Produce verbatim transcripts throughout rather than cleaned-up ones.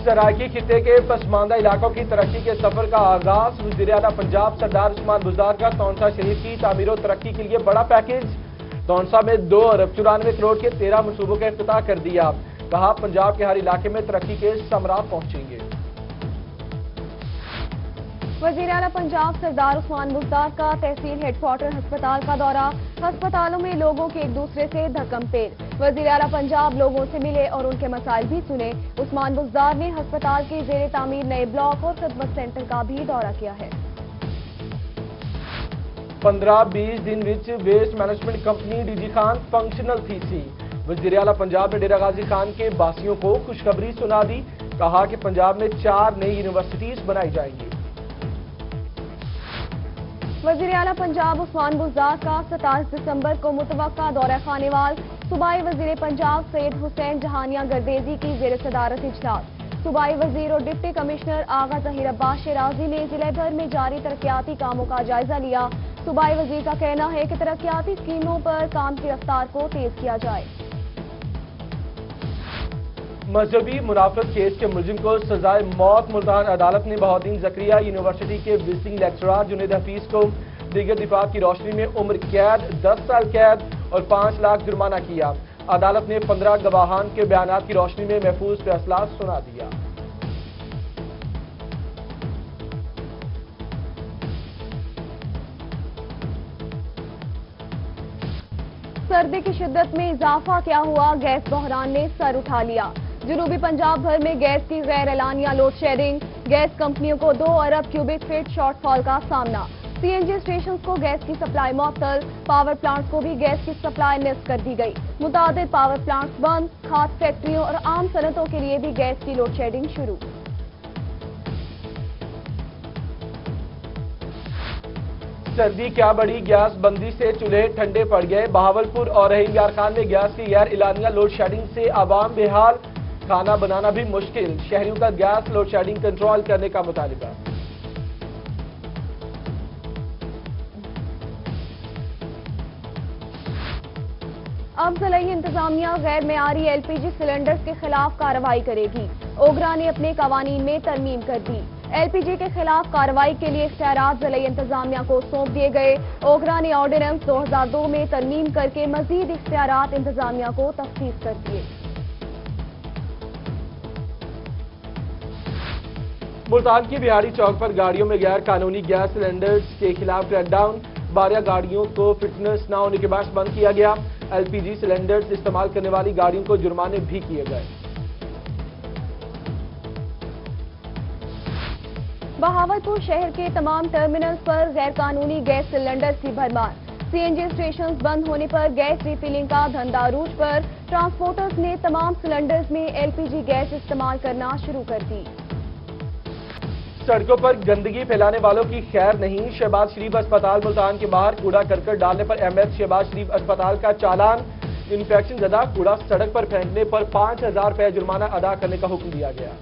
सराइकी खित्ते के पसमानदा इलाकों की तरक्की के सफर का आगाज। वज़ीर आला पंजाब सरदार उस्मान बुज़दार का तौनसा शरीफ की तामीर और तरक्की के लिए बड़ा पैकेज। तौनसा में दो अरब चौरानवे करोड़ के तेरह मनसूबों का इफ्तिताह कर दिया। कहा पंजाब के हर इलाके में तरक्की के समरात पहुंचेंगे। वज़ीर आला पंजाब सरदार उस्मान बुज़दार का तहसील हेडक्वार्टर अस्पताल का दौरा। अस्पतालों में लोगों के एक दूसरे से धक्कम-पेल। वज़ीर आला पंजाब लोगों से मिले और उनके मसाइल भी सुने। उस्मान बुज़दार ने अस्पताल के ज़ेरे तामीर नए ब्लॉक और खिदमत सेंटर का भी दौरा किया है। पंद्रह बीस दिन विच waste management company DG Khan functional थी सी। वज़ीर आला पंजाब ने डेरा गाजी खान के बासियों को खुशखबरी सुना दी। कहा कि पंजाब में चार नई यूनिवर्सिटीज बनाई जाएंगी। वज़ीर आला पंजाब उस्मान बुज़दार का सत्ताईस दिसंबर को मुतवक्का दौरा खानेवाल। सूबाई वज़ीर पंजाब सैयद हुसैन जहानिया गर्देजी की ज़ेर सदारत इजलास। सूबाई वज़ीर और डिप्टी कमिश्नर आगा ज़हीर अब्बास शिराजी ने जिले भर में जारी तरक्याती कामों का जायजा लिया। सूबाई वज़ीर का कहना है कि तरक्याती स्कीमों पर काम की रफ्तार को तेज किया जाए। मजहबी मुनाफरत केस के मुलजिम को सजाए मौत। मुल्तान अदालत ने बहाउद्दीन ज़करिया यूनिवर्सिटी के विजिटिंग लेक्चरर जुनैद हफीज को दीगर दिफा की रोशनी में उम्र कैद, दस साल कैद और पांच लाख जुर्माना किया। अदालत ने पंद्रह गवाहान के बयानात की रोशनी में महफूज फैसला सुना दिया। सर्दी की शिद्दत में इजाफा क्या हुआ, गैस बहरान ने सर उठा लिया। जनूबी पंजाब भर में गैस की गैर एलानिया लोड शेडिंग। गैस कंपनियों को दो अरब क्यूबिक फीट शॉर्टफॉल का सामना। सीएनजी स्टेशन को गैस की सप्लाई मुअत्तल। पावर प्लांट्स को भी गैस की सप्लाई निफ्ट कर दी गई। मुतादिद पावर प्लांट्स बंद। खाद फैक्ट्रियों और आम सनतों के लिए भी गैस की लोड शेडिंग शुरू। सर्दी क्या बढ़ी, गैस बंदी से चूल्हे ठंडे पड़ गए। बहावलपुर और रहीम यार खान में गैस की गैर एलानिया लोड शेडिंग से आवाम बेहाल। खाना बनाना भी मुश्किल। शहरियों का गैस लोड शेडिंग कंट्रोल करने का मुतालिबा। अब ज़िलाई इंतजामिया गैर मेयारी एलपीजी सिलेंडर्स के खिलाफ कार्रवाई करेगी। ओगरा ने अपने कवानीन में तरमीम कर दी। एलपीजी के खिलाफ कार्रवाई के लिए इख्तियारात ज़िलाई इंतजामिया को सौंप दिए गए। ओगरा ने ऑर्डिनेंस दो हजार दो में तरमीम करके मजीद इख्तियारात इंतजामिया को तफ्तीश कर दिए। मुल्तान की बिहारी चौक पर गाड़ियों में गैर कानूनी गैस सिलेंडर्स के खिलाफ क्रैकडाउन। बारह गाड़ियों को फिटनेस न होने के बाद बंद किया गया। एलपीजी सिलेंडर्स इस्तेमाल करने वाली गाड़ियों को जुर्माने भी किए गए। बहावलपुर शहर के तमाम टर्मिनल्स पर गैर कानूनी गैस सिलेंडर्स की भरमार। सीएनजी स्टेशन बंद होने पर गैस रिफिलिंग का धंधा अरूज पर। ट्रांसपोर्टर्स ने तमाम सिलेंडर्स में एलपीजी गैस इस्तेमाल करना शुरू कर दी। सड़कों पर गंदगी फैलाने वालों की खैर नहीं। शहबाज शरीफ अस्पताल मुल्तान के बाहर कूड़ा करकट डालने पर एमएच शहबाज शरीफ अस्पताल का चालान। इंफेक्शन ज़दा कूड़ा सड़क पर फेंकने पर पांच हजार रुपये जुर्माना अदा करने का हुक्म दिया गया।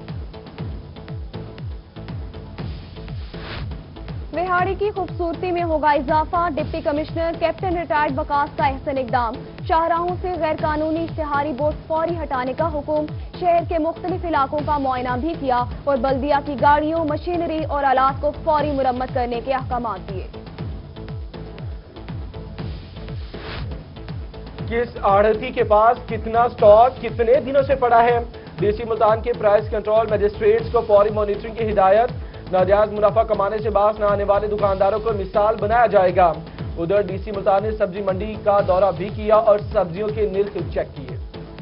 बिहाड़ी की खूबसूरती में होगा इजाफा। Deputy commissioner captain retired Waqas का अहसन इकदाम। शाहराहों से गैर कानूनी इश्तिहारी बोर्ड फौरी हटाने का हुक्म। शहर के मुख्तलिफ इलाकों का मुआयना भी किया और बल्दिया की गाड़ियों, मशीनरी और आलात को फौरी मुरम्मत करने के अहकाम दिए। किस आढ़ती के पास कितना स्टॉक कितने दिनों से पड़ा है। डीसी मुल्तान के प्राइस कंट्रोल मजिस्ट्रेट्स को फौरी मॉनिटरिंग की हिदायत। नाजायज मुनाफा कमाने से बाज न आने वाले दुकानदारों को मिसाल बनाया जाएगा। उधर डीसी मुल्तान ने सब्जी मंडी का दौरा भी किया और सब्जियों के निर्ख चेक किए।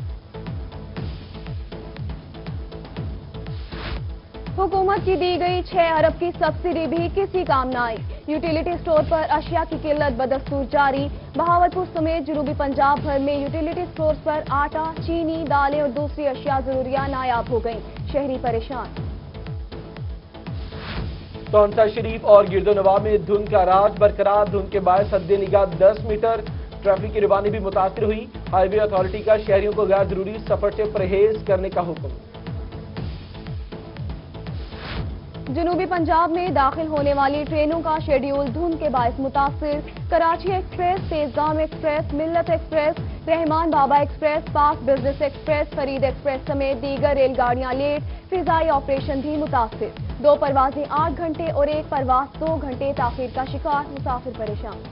हुकूमत की दी गई छह अरब की सब्सिडी भी किसी काम न आई। यूटिलिटी स्टोर पर अशिया की किल्लत बदस्तूर जारी। बहावलपुर समेत जनूबी पंजाब भर में यूटिलिटी स्टोर पर आटा, चीनी, दालें और दूसरी अशिया जरूरिया नायाब हो गईं। शहरी परेशान। तौनसा शरीफ और गिरदोनवा में धुंध का राज बरकरार। धुंध के बायस हद निगाह दस मीटर। ट्रैफिक की रवानी भी मुतासिर हुई। हाईवे अथॉरिटी का शहरियों को गैर जरूरी सफर से परहेज करने का हुक्म। जनूबी पंजाब में दाखिल होने वाली ट्रेनों का शेड्यूल धुंध के बायस मुतासिर। Karachi express, Tezgam express, Millat express, Rehman Baba express, Pak business express, Farid express समेत दीगर रेलगाड़ियां लेट, फिजाई ऑपरेशन भी मुतासिर। दो परवाजें आठ घंटे और एक परवाज दो घंटे ताखीर का शिकार, मुसाफिर परेशान।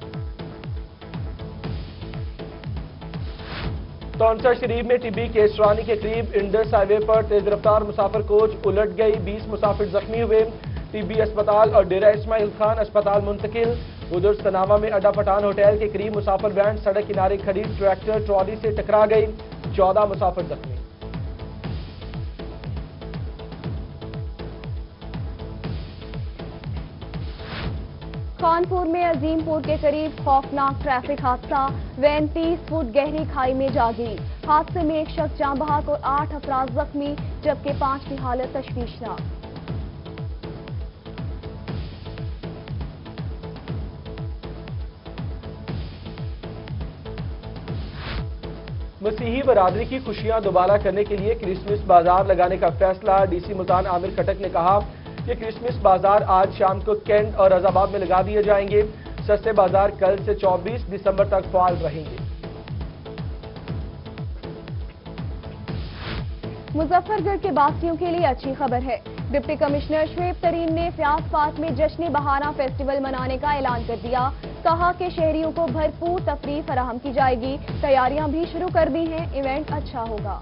तौनसा शरीफ में टिब्बी केसरानी के करीब इंडस हाईवे पर तेज रफ्तार मुसाफिर कोच उलट गई, बीस मुसाफिर जख्मी हुए। टिब्बी अस्पताल और डेरा इस्माइल खान अस्पताल मुंतकिल। उधर सनावा में अड्डा पठान होटल के करीब मुसाफिर वैन सड़क किनारे खड़ी ट्रैक्टर ट्रॉली से टकरा गई, चौदह मुसाफिर जख्मी। कानपुर में अजीमपुर के करीब खौफनाक ट्रैफिक हादसा, वैन तीस फुट गहरी खाई में जा गिरी। हादसे में एक शख्स जाँ बहक और आठ अफराद जख्मी, जबकि पांच की हालत तशवीशनाक। मसीही बरादरी की खुशियां दोबारा करने के लिए क्रिसमस बाजार लगाने का फैसला। डीसी मुल्तान आमिर खटक ने कहा कि क्रिसमस बाजार आज शाम को कैंट और रजाबाद में लगा दिए जाएंगे। सस्ते बाजार कल से चौबीस दिसंबर तक फाल रहेंगे। मुजफ्फरगढ़ के बासियों के लिए अच्छी खबर है। डिप्टी कमिश्नर शुएब तरीन ने फ्याज पार्क में जश्न बहारा फेस्टिवल मनाने का ऐलान कर दिया। कहा कि शहरियों को भरपूर तफरीह फराहम की जाएगी। तैयारियां भी शुरू कर दी हैं, इवेंट अच्छा होगा।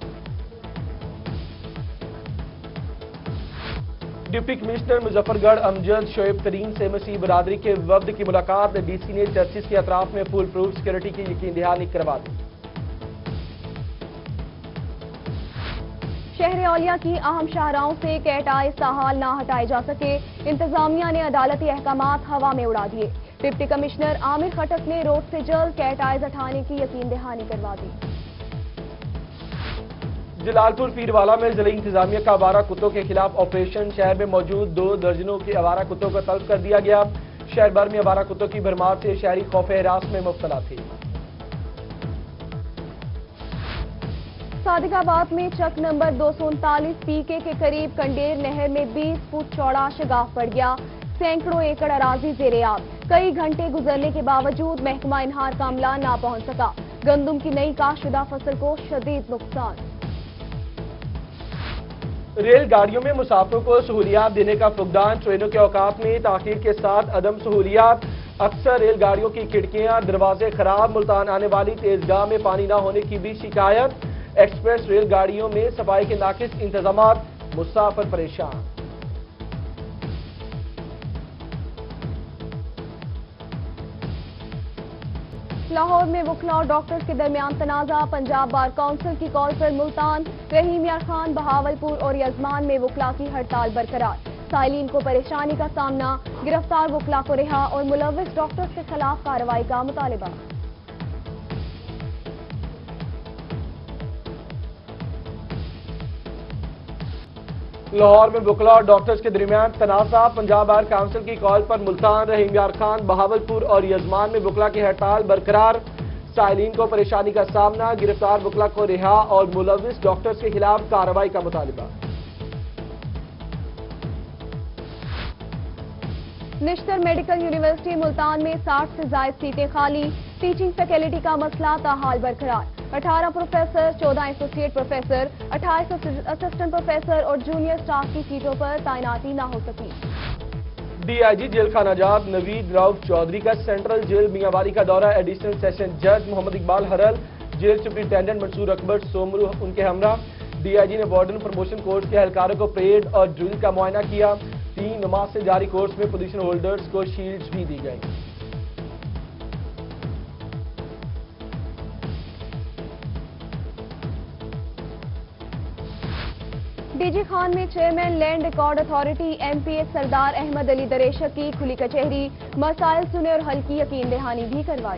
डिप्टी कमिश्नर मुजफ्फरगढ़ अमजद शुएब तरीन से मसीह बरादरी के वफ्द की मुलाकात। डीसी ने चर्चिस के अतराफ में फुल प्रूफ सिक्योरिटी की यकीन दहानी करवा दी। शहर औलिया की अहम शाहराहों से कैट आए इस्ताहाल ना हटाए जा सके, इंतजामिया ने अदालती अहकामात हवा में उड़ा दिए। डिप्टी कमिश्नर आमिर खटक ने रोड से जल्द कैट आइज हटाने की यकीन दहानी करवा दी। जलालपुर पीरवाला में जिला इंतजामिया का आवारा कुत्तों के खिलाफ ऑपरेशन। शहर में मौजूद दो दर्जनों के आवारा कुत्तों को तलब कर दिया गया। शहर भर में आवारा कुत्तों की भरमार से शहरी खौफ हिरास में मुब्तला थे। सादिकाबाद में चक नंबर दो सौ उनतालीस पीके के करीब कंडेर नहर में बीस फुट चौड़ा शगाफ पड़ गया। सैकड़ों एकड़ अराजी जेरेआब। कई घंटे गुजरने के बावजूद महकमा इनहार का अमला ना पहुंच सका। गंदुम की नई काशुदा फसल को शदीद नुकसान। रेलगाड़ियों में मुसाफिरों को सहूलियात देने का फुकदान। ट्रेनों के औकात में ताखीर के साथ अदम सहूलियात। अक्सर रेलगाड़ियों की खिड़कियां दरवाजे खराब। मुल्तान आने वाली तेजगाह में पानी न होने की भी शिकायत। एक्सप्रेस रेलगाड़ियों में सफाई के नाकिस इंतजामात, मुसाफिर परेशान। लाहौर में वकला और डॉक्टर्स के दरमियान तनाजा। पंजाब बार काउंसिल की कॉल पर मुल्तान, रहीम यार खान, बहावलपुर और यजमान में वकला की हड़ताल बरकरार। साइलिन को परेशानी का सामना, गिरफ्तार वकला को रिहा और मुलव्विस डॉक्टर्स के खिलाफ कार्रवाई का मुतालिबा। लाहौर में वकला और डॉक्टर्स के दरमियान तनाजा। पंजाब बार काउंसिल की कॉल पर मुल्तान, रहीम यार खान, बहावलपुर और यजमान में वकला की हड़ताल बरकरार। साइलिन को परेशानी का सामना, गिरफ्तार वकला को रिहा और मुलव्विस डॉक्टर्स के खिलाफ कार्रवाई का मुतालिबा। निश्तर मेडिकल यूनिवर्सिटी मुल्तान में साठ से जायद सीटें खाली। टीचिंग फैकल्टी का मसला ताहाल बरकरार। अठारह प्रोफेसर, चौदह एसोसिएट प्रोफेसर, अट्ठाईस असिस्टेंट प्रोफेसर और जूनियर स्टाफ की सीटों पर तैनाती न हो सकी। डीआईजी जेल खाना जाब नवीद राउफ चौधरी का सेंट्रल जेल मियांवाली का दौरा। एडिशनल सेशन जज मोहम्मद इकबाल हरल, जेल सुप्रिंटेंडेंट मंसूर अकबर सोमरू उनके हमरा। डीआईजी ने वार्डन प्रमोशन कोर्स के एहलकारों को परेड और ड्रिल का मुआयना किया। तीन नमाज से जारी कोर्स में पोजीशन होल्डर्स को शील्ड्स भी दी गई। डीजी खान में chairman land record authority MPA Sardar Ahmad Ali Dreshak की खुली कचहरी। मसाइल सुने और हल की यकीन दहानी भी करवाई।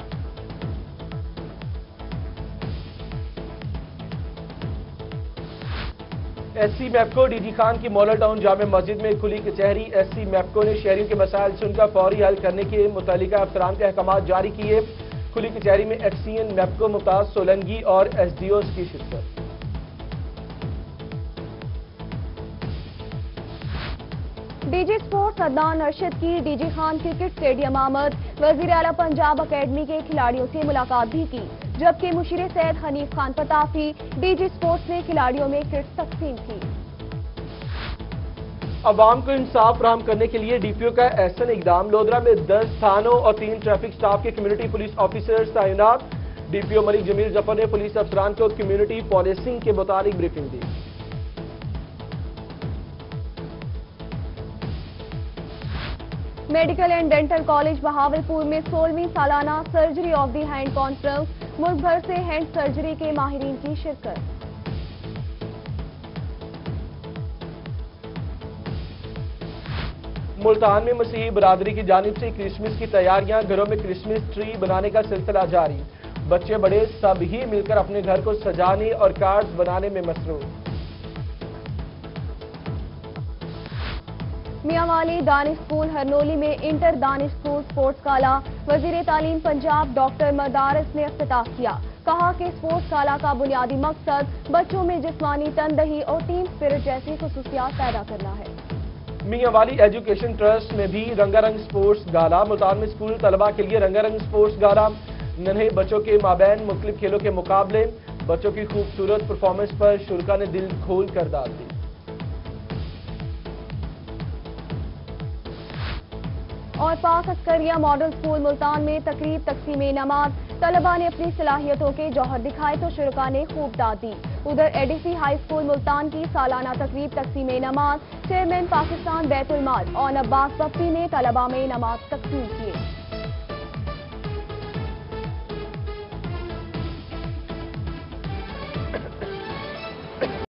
एससी मैपको डीजी खान की मॉडल टाउन जामे मस्जिद में खुली कचहरी। एससी मैपको ने शहरियों के मसाइल सुनकर फौरी हल करने के मुतल्लिका अफसरान के अहकाम जारी किए। खुली कचहरी में एचसीएन मैपको मुमताज सोलंगी और एसडीओस की शिरकत। D G sports Adnan Arshad की D G Khan cricket stadium आमद, वजीर आला पंजाब अकेडमी के खिलाड़ियों से मुलाकात भी की, जबकि मुशीर Syed Hanif Khan Pitafi D G sports ने खिलाड़ियों में किट्स तकसीम की। अवाम को इंसाफ फराहम करने के लिए डी पी ओ का एहसन इकदाम, लोधरा में दस थानों और तीन ट्रैफिक स्टाफ के कम्युनिटी पुलिस ऑफिसर्स तैनात। D P O Malik Jamil Zafar ने पुलिस अफसरान को कम्युनिटी पॉलिसिंग के मुताबिक ब्रीफिंग दी। Medical and dental college Bahawalpur में सोलहवीं सालाना surgery of the hand conference, मुल्क भर से हैंड सर्जरी के माहिरीन की शिरकत। मुल्तान में मसीही बरादरी की जानिब से क्रिसमस की तैयारियां, घरों में क्रिसमस ट्री बनाने का सिलसिला जारी, बच्चे बड़े सब ही मिलकर अपने घर को सजाने और कार्ड्स बनाने में मसरूफ। मियांवाली दानिश स्कूल हरनोली में इंटर दानिश स्कूल स्पोर्ट्स काला, वजीर तालीम पंजाब डॉक्टर मदारस ने इफ्तिताह किया, कहा कि स्पोर्ट्स काला का बुनियादी मकसद बच्चों में जिस्मानी तनदही और टीम स्पिरिट जैसी खुसूसियात पैदा करना है। मियांवाली एजुकेशन ट्रस्ट में भी रंगारंग स्पोर्ट्स गाला, मुल्तान में स्कूल तलबा के लिए रंगारंग स्पोर्ट्स गाला, नन्हे बच्चों के माबैन मुख्तलिफ खेलों के मुकाबले, बच्चों की खूबसूरत परफॉर्मेंस पर शुरा ने दिल खोल कर दाद दी। और पाक अस्करिया मॉडल स्कूल मुल्तान में तकरीब तकसीम इनामात, तलबा ने अपनी सलाहियतों के जौहर दिखाए तो शुरा ने खूब दाद दी। उधर एडीसी हाई स्कूल मुल्तान की सालाना तकरीब तकसीम इनामात, चेयरमैन पाकिस्तान बैतुल माल और अब्बास बफ्ती ने तलबा में इनामात तकसीम किए।